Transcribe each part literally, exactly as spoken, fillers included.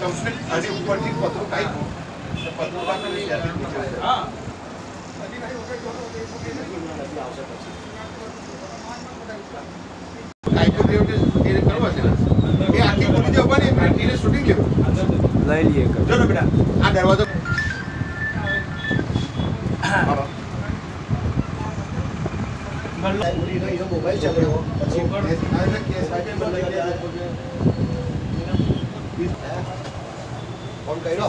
complete આની ઉપરથી પતરું કાઢ્યું પતરું કાઢી હા શૂટિંગ લેવું લઈ લઈએ ચલો બેટા આ દરવાજો મોબાઈલ ચાલ્યો પછી ફોન કર્યો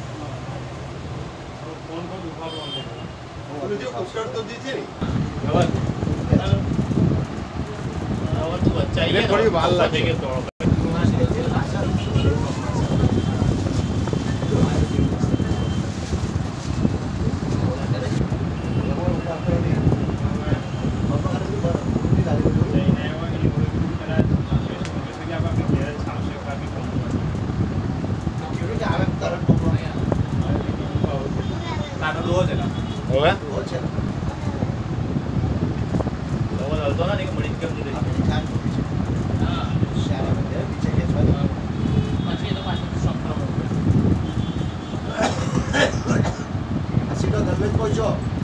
ફોન પર ઉઠાવો ઓલો જે ઉસ્કર તો દી છે ને હવે હવે તો બચ્ચા થોડી વાર લાગે કે તો होगा बहुत अच्छा तो वो तो ना नहीं मरीज क्यों नहीं अपने चार हां शायद में पीछे के बाद पांच तो पांच शॉप करो अस्सी तो दस में पहुंचो